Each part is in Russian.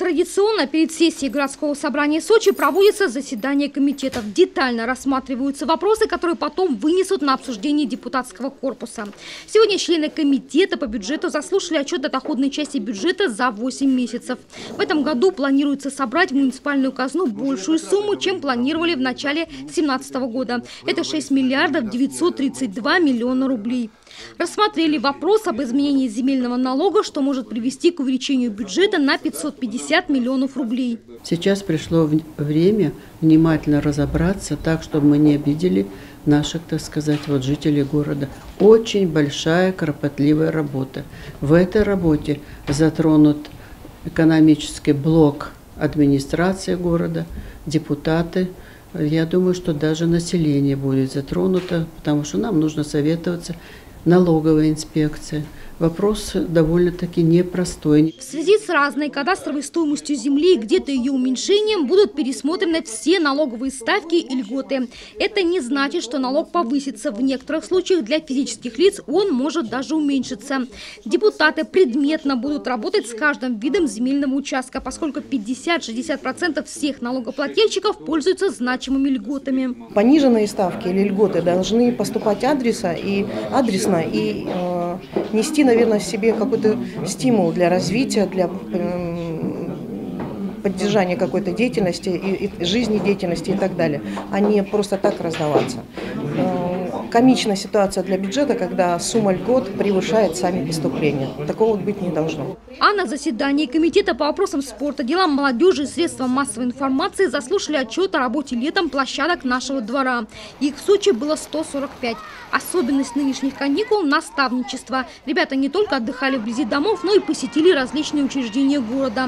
Традиционно перед сессией городского собрания Сочи проводится заседание комитетов. Детально рассматриваются вопросы, которые потом вынесут на обсуждение депутатского корпуса. Сегодня члены комитета по бюджету заслушали отчет о доходной части бюджета за 8 месяцев. В этом году планируется собрать в муниципальную казну большую сумму, чем планировали в начале 2017 года. Это 6 миллиардов 932 миллиона рублей. Рассмотрели вопрос об изменении земельного налога, что может привести к увеличению бюджета на 550 миллионов рублей. Сейчас пришло время внимательно разобраться так, чтобы мы не обидели наших, так сказать, жителей города. Очень большая, кропотливая работа. В этой работе затронут экономический блок администрации города, депутаты. Я думаю, что даже население будет затронуто, потому что нам нужно советоваться. Налоговая инспекция. Вопрос довольно-таки непростой. В связи с разной кадастровой стоимостью земли и где-то ее уменьшением будут пересмотрены все налоговые ставки и льготы. Это не значит, что налог повысится. В некоторых случаях для физических лиц он может даже уменьшиться. Депутаты предметно будут работать с каждым видом земельного участка, поскольку 50-60% всех налогоплательщиков пользуются значимыми льготами. Пониженные ставки или льготы должны поступать адресно и нести, наверное, в себе какой-то стимул для развития, для поддержания какой-то деятельности, и жизнедеятельности и так далее, а не просто так раздаваться. Комичная ситуация для бюджета, когда сумма льгот превышает сами поступления. Такого быть не должно. А на заседании комитета по вопросам спорта, делам молодежи и средствам массовой информации заслушали отчет о работе летом площадок нашего двора. Их в Сочи было 145. Особенность нынешних каникул – наставничество. Ребята не только отдыхали вблизи домов, но и посетили различные учреждения города.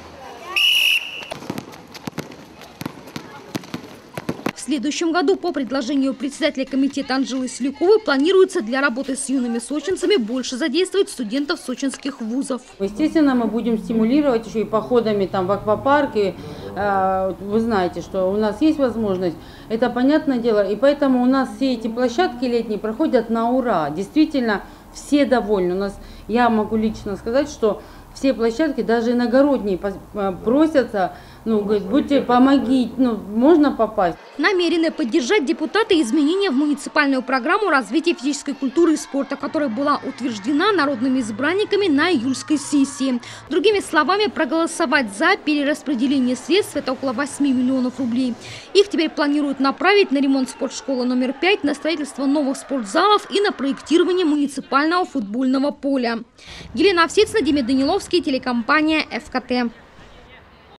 В следующем году по предложению председателя комитета Анжелы Селюковой планируется для работы с юными сочинцами больше задействовать студентов сочинских вузов. Естественно, мы будем стимулировать еще и походами в аквапарке. Вы знаете, что у нас есть возможность, это понятное дело. И поэтому у нас все эти площадки летние проходят на ура. Действительно, все довольны. Я могу лично сказать, что все площадки, даже иногородние, просятся, говорят, будьте, помогите, можно попасть. Намерены поддержать депутаты изменения в муниципальную программу развития физической культуры и спорта, которая была утверждена народными избранниками на июльской сессии. Другими словами, проголосовать за перераспределение средств – это около 8 миллионов рублей. Их теперь планируют направить на ремонт спортшколы номер 5, на строительство новых спортзалов и на проектирование муниципального футбольного поля. Елена Овсецина, Демид Даниловский, телекомпания ФКТ.